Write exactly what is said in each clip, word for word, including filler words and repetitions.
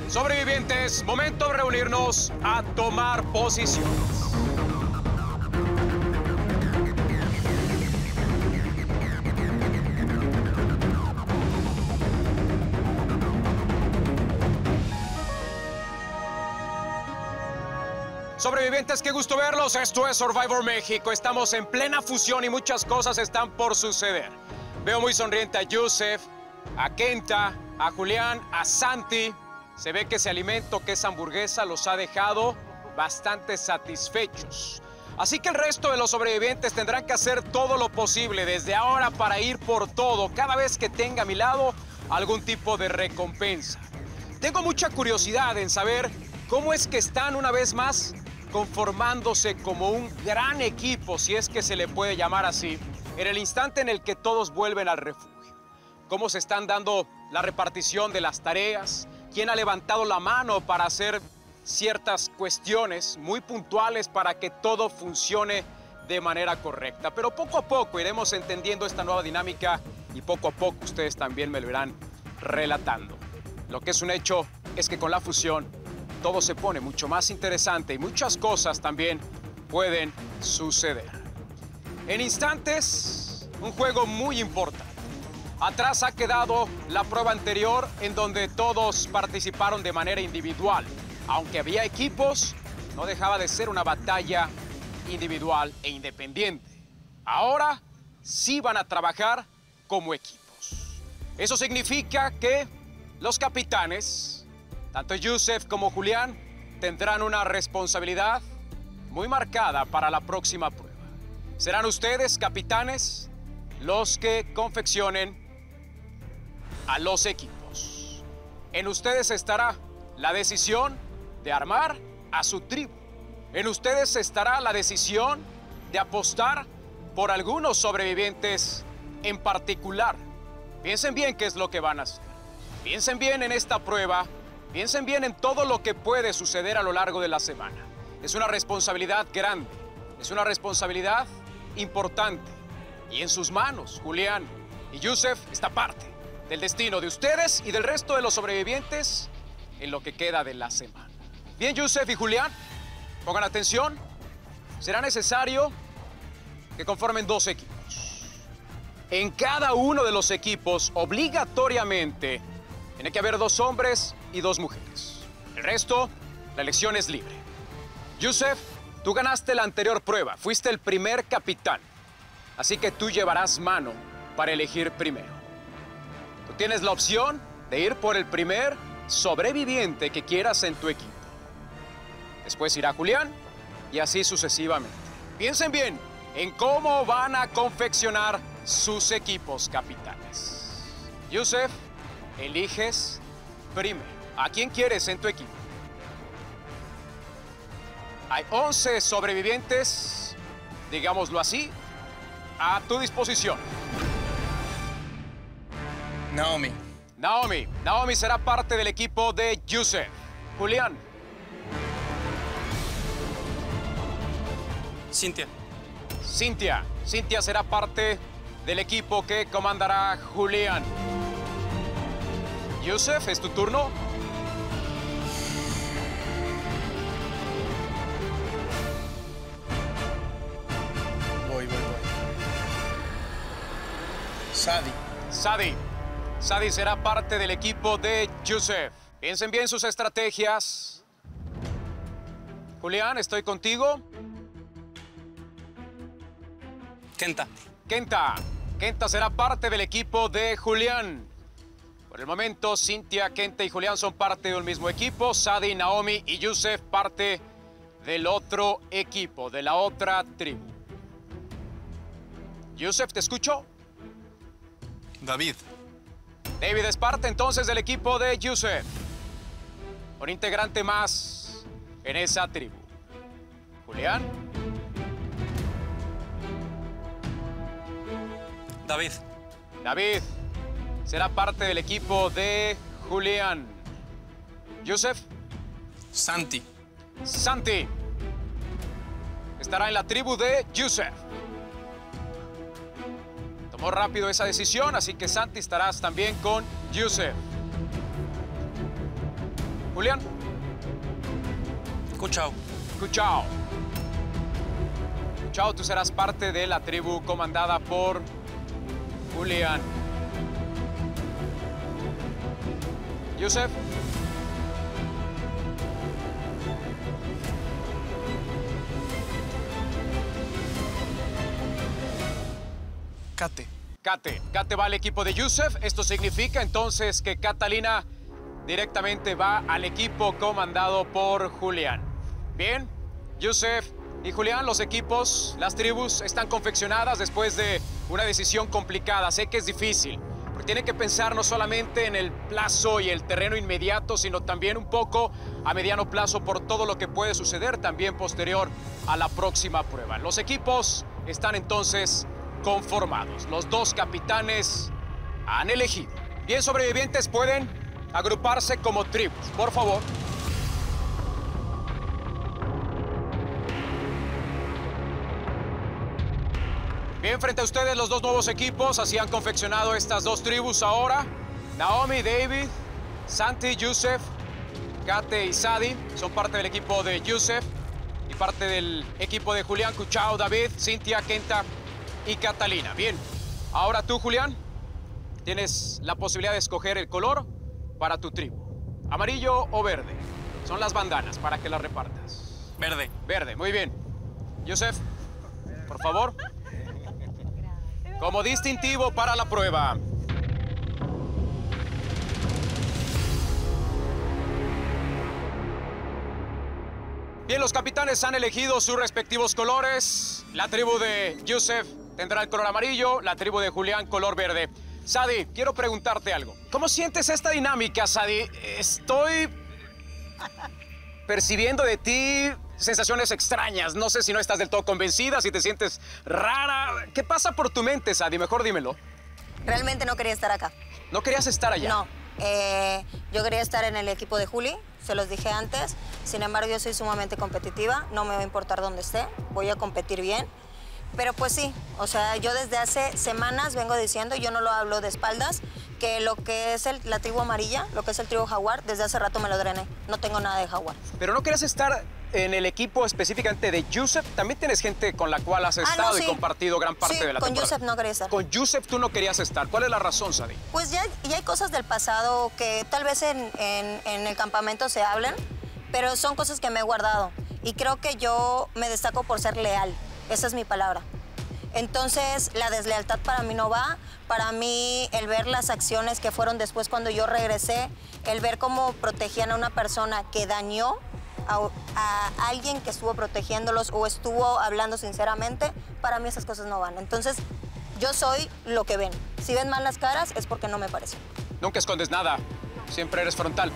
Sobrevivientes, momento de reunirnos a tomar posiciones. Sobrevivientes, qué gusto verlos. Esto es Survivor México. Estamos en plena fusión y muchas cosas están por suceder. Veo muy sonriente a Yusef, a Kenta, a Julián, a Santi. Se ve que ese alimento, que esa hamburguesa, los ha dejado bastante satisfechos. Así que el resto de los sobrevivientes tendrán que hacer todo lo posible desde ahora para ir por todo, cada vez que tenga a mi lado algún tipo de recompensa. Tengo mucha curiosidad en saber cómo es que están una vez más conformándose como un gran equipo, si es que se le puede llamar así, en el instante en el que todos vuelven al refugio. Cómo se están dando la repartición de las tareas, quién ha levantado la mano para hacer ciertas cuestiones muy puntuales para que todo funcione de manera correcta. Pero poco a poco iremos entendiendo esta nueva dinámica y poco a poco ustedes también me lo irán relatando. Lo que es un hecho es que con la fusión todo se pone mucho más interesante y muchas cosas también pueden suceder. En instantes, un juego muy importante. Atrás ha quedado la prueba anterior en donde todos participaron de manera individual. Aunque había equipos, no dejaba de ser una batalla individual e independiente. Ahora sí van a trabajar como equipos. Eso significa que los capitanes, tanto Yusef como Julián, tendrán una responsabilidad muy marcada para la próxima prueba. Serán ustedes, capitanes, los que confeccionen a los equipos. En ustedes estará la decisión de armar a su tribu. En ustedes estará la decisión de apostar por algunos sobrevivientes en particular. Piensen bien qué es lo que van a hacer. Piensen bien en esta prueba. Piensen bien en todo lo que puede suceder a lo largo de la semana. Es una responsabilidad grande, es una responsabilidad importante. Y en sus manos, Julián y Yusef, está parte del destino de ustedes y del resto de los sobrevivientes en lo que queda de la semana. Bien, Yusef y Julián, pongan atención. Será necesario que conformen dos equipos. En cada uno de los equipos, obligatoriamente, tiene que haber dos hombres y dos mujeres. El resto, la elección es libre. Yusef, tú ganaste la anterior prueba. Fuiste el primer capitán. Así que tú llevarás mano para elegir primero. Tú tienes la opción de ir por el primer sobreviviente que quieras en tu equipo. Después irá Julián y así sucesivamente. Piensen bien en cómo van a confeccionar sus equipos, capitanes. Yusef, eliges primero. ¿A quién quieres en tu equipo? Hay once sobrevivientes, digámoslo así, a tu disposición. Naomi. Naomi. Naomi será parte del equipo de Yusef. Julián. Cintia. Cintia. Cintia será parte del equipo que comandará Julián. Yusef, es tu turno. Voy, voy, voy. Sadi. Sadi. Sadi será parte del equipo de Yusef. Piensen bien sus estrategias. Julián, estoy contigo. Kenta. Kenta. Kenta será parte del equipo de Julián. Por el momento, Cintia, Kenta y Julián son parte de un mismo equipo. Sadi, Naomi y Yusef parte del otro equipo, de la otra tribu. Yusef, ¿te escucho? David. David es parte entonces del equipo de Yusef. Un integrante más en esa tribu. Julián. David. David será parte del equipo de Julián. Yusef. Santi. Santi estará en la tribu de Yusef. Tomó rápido esa decisión, así que Santi estarás también con Yusef. Julián. Kuchao. Kuchao. Kuchao, tú serás parte de la tribu comandada por Julián. Yusef. Kate. Kate. Kate va al equipo de Yusef. Esto significa entonces que Catalina directamente va al equipo comandado por Julián. Bien, Yusef y Julián, los equipos, las tribus están confeccionadas después de una decisión complicada. Sé que es difícil, porque tienen que pensar no solamente en el plazo y el terreno inmediato, sino también un poco a mediano plazo por todo lo que puede suceder también posterior a la próxima prueba. Los equipos están entonces conformados. Los dos capitanes han elegido. Bien, sobrevivientes pueden agruparse como tribus, por favor. Bien, frente a ustedes los dos nuevos equipos, así han confeccionado estas dos tribus ahora. Naomi, David, Santi, Yusef, Kate y Sadi son parte del equipo de Yusef y parte del equipo de Julián, Kuchao, David, Cynthia, Kenta y Catalina. Bien, ahora tú, Julián, tienes la posibilidad de escoger el color para tu tribu. ¿Amarillo o verde? Son las bandanas para que las repartas. Verde. Verde, muy bien. Yusef, por favor. Como distintivo para la prueba. Bien, los capitanes han elegido sus respectivos colores. La tribu de Yusef tendrá el color amarillo, la tribu de Julián color verde. Sadi, quiero preguntarte algo. ¿Cómo sientes esta dinámica, Sadi? Estoy percibiendo de ti sensaciones extrañas. No sé si no estás del todo convencida, si te sientes rara. ¿Qué pasa por tu mente, Sadi? Mejor dímelo. Realmente no quería estar acá. ¿No querías estar allá? No. Eh, yo quería estar en el equipo de Juli, se los dije antes. Sin embargo, yo soy sumamente competitiva. No me va a importar dónde esté. Voy a competir bien. Pero pues sí, o sea, yo desde hace semanas vengo diciendo, yo no lo hablo de espaldas, que lo que es el, la tribu amarilla, lo que es el tribu jaguar, desde hace rato me lo drené. No tengo nada de jaguar. Pero no querías estar en el equipo específicamente de Yusef. También tienes gente con la cual has estado ah, no, sí. y compartido gran parte sí, de la con temporada. Yusef no quería estar. Con Yusef tú no querías estar. ¿Cuál es la razón, Sadi? Pues ya, ya hay cosas del pasado que tal vez en, en, en el campamento se hablen, pero son cosas que me he guardado. Y creo que yo me destaco por ser leal. Esa es mi palabra. Entonces, la deslealtad para mí no va. Para mí, el ver las acciones que fueron después cuando yo regresé, el ver cómo protegían a una persona que dañó a, a alguien que estuvo protegiéndolos o estuvo hablando sinceramente, para mí esas cosas no van. Entonces, yo soy lo que ven. Si ven mal las caras, es porque no me parece. Nunca escondes nada. Siempre eres frontal.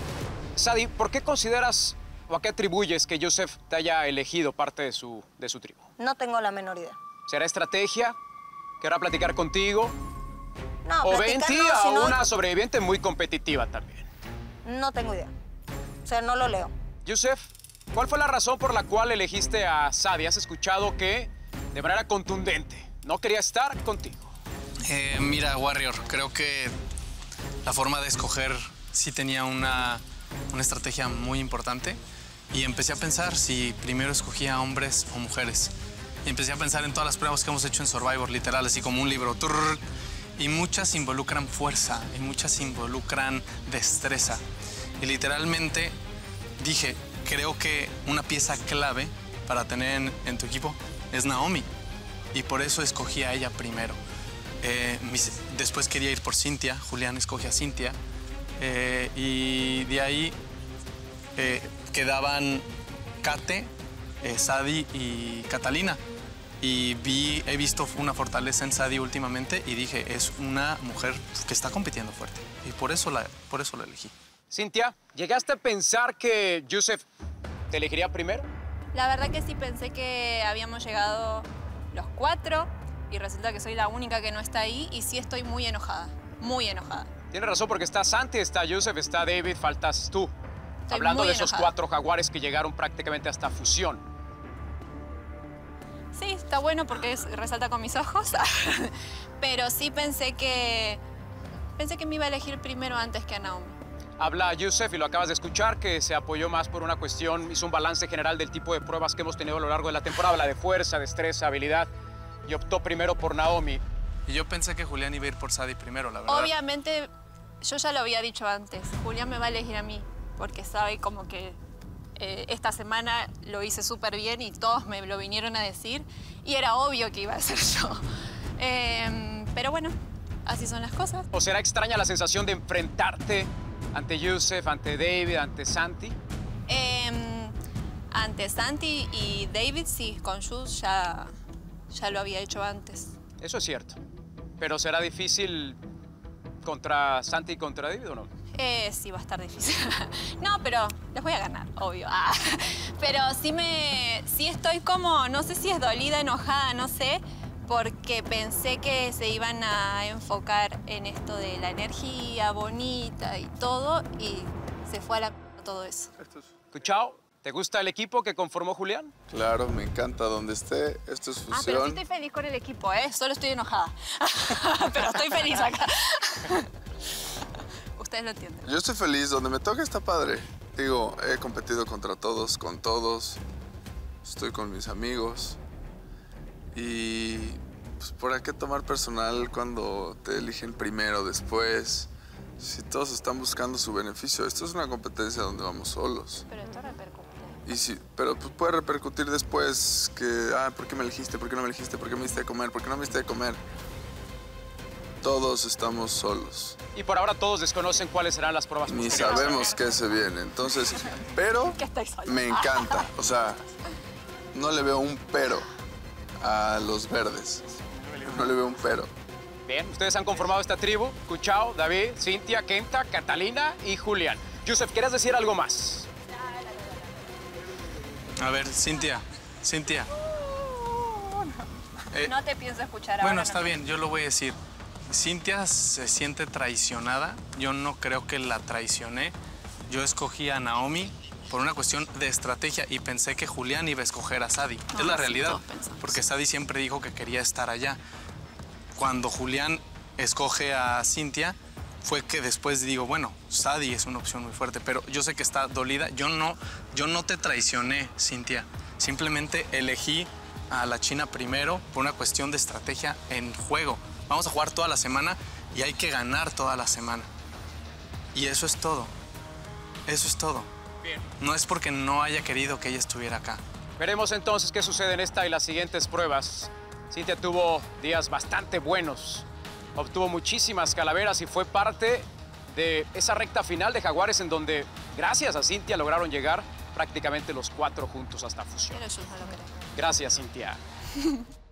Sadi, ¿por qué consideras o a qué atribuyes que Yusef te haya elegido parte de su, de su tribu? No tengo la menor idea. ¿Será estrategia? ¿Querrá platicar contigo? No, ¿O ven ti no, a si no... una sobreviviente muy competitiva también? No tengo idea. O sea, no lo leo. Yusef, ¿cuál fue la razón por la cual elegiste a Sadi? Has escuchado que, de manera contundente, no quería estar contigo. Eh, mira, Warrior, creo que la forma de escoger sí tenía una, una estrategia muy importante. Y empecé a pensar si primero escogía a hombres o mujeres. Y empecé a pensar en todas las pruebas que hemos hecho en Survivor, literal, así como un libro. Turr, y muchas involucran fuerza, y muchas involucran destreza. Y literalmente dije, creo que una pieza clave para tener en, en tu equipo es Naomi. Y por eso escogí a ella primero. Eh, mis, después quería ir por Cynthia, Julián escogió a Cynthia. Eh, y de ahí eh, quedaban Kate, eh, Sadi y Catalina. Y vi, he visto una fortaleza en Sadi últimamente y dije, es una mujer que está compitiendo fuerte. Y por eso la, por eso la elegí. Cynthia, ¿llegaste a pensar que Yusef te elegiría primero? La verdad que sí, pensé que habíamos llegado los cuatro y resulta que soy la única que no está ahí y sí estoy muy enojada, muy enojada. Tienes razón porque está Santi, está Yusef, está David, faltas tú. Estoy Hablando de esos enojada. cuatro jaguares que llegaron prácticamente hasta fusión. Sí, está bueno porque es, resalta con mis ojos, pero sí pensé que pensé que me iba a elegir primero antes que a Naomi. Habla Yusef, y lo acabas de escuchar, que se apoyó más por una cuestión, hizo un balance general del tipo de pruebas que hemos tenido a lo largo de la temporada, la de fuerza, destreza, habilidad, y optó primero por Naomi. Y yo pensé que Julián iba a ir por Sadie primero, la verdad. Obviamente, yo ya lo había dicho antes, Julián me va a elegir a mí, porque sabe como que eh, esta semana lo hice súper bien y todos me lo vinieron a decir, y era obvio que iba a ser yo. Eh, pero bueno, así son las cosas. ¿O será extraña la sensación de enfrentarte ante Yusef, ante David, ante Santi? Eh, ante Santi y David, sí, con Jules ya, ya lo había hecho antes. Eso es cierto. ¿Pero será difícil contra Santi y contra David o no? Eh, sí, va a estar difícil. No, pero les voy a ganar, obvio. Ah, pero sí me... sí estoy como, no sé si es dolida, enojada, no sé, porque pensé que se iban a enfocar en esto de la energía bonita y todo, y se fue a la p todo eso. Cuchao, ¿te gusta el equipo que conformó Julián? Claro, me encanta donde esté. Esto es Ah, pero sí fusión. estoy feliz con el equipo, ¿eh? Solo estoy enojada. Pero estoy feliz acá. Ustedes lo entienden. Yo estoy feliz. Donde me toca está padre. Digo, he competido contra todos, con todos. Estoy con mis amigos. Y pues, ¿por qué tomar personal cuando te eligen primero, después? Si todos están buscando su beneficio. Esto es una competencia donde vamos solos. Pero esto repercute. Y sí, pero pues, puede repercutir después que, ah, ¿por qué me elegiste? ¿Por qué no me elegiste? ¿Por qué me diste de comer? ¿Por qué no me diste de comer? Todos estamos solos. Y por ahora todos desconocen cuáles serán las pruebas Ni posteriores. sabemos qué se viene. Entonces, pero Que estoy sola. me encanta. O sea, no le veo un pero a los verdes. No le veo un pero. Bien, ustedes han conformado esta tribu. Cuchao, David, Cintia, Kenta, Catalina y Julián. Yusef, ¿quieres decir algo más? A ver, Cintia, Cintia. Eh, No te pienso escuchar ahora. bueno, no está te- bien, yo lo voy a decir. Cintia se siente traicionada. Yo no creo que la traicioné. Yo escogí a Naomi por una cuestión de estrategia y pensé que Julián iba a escoger a Sadie. No, es la sí, realidad, todos pensamos. porque Sadie siempre dijo que quería estar allá. Cuando Julián escoge a Cintia, fue que después digo, bueno, Sadie es una opción muy fuerte, pero yo sé que está dolida. Yo no, yo no te traicioné, Cintia. Simplemente elegí a la China primero por una cuestión de estrategia en juego. Vamos a jugar toda la semana y hay que ganar toda la semana. Y eso es todo. Eso es todo. Bien. No es porque no haya querido que ella estuviera acá. Veremos entonces qué sucede en esta y las siguientes pruebas. Cintia tuvo días bastante buenos. Obtuvo muchísimas calaveras y fue parte de esa recta final de Jaguares en donde, gracias a Cintia, lograron llegar prácticamente los cuatro juntos hasta fusión. Pero yo no lo creo. Gracias, Cintia.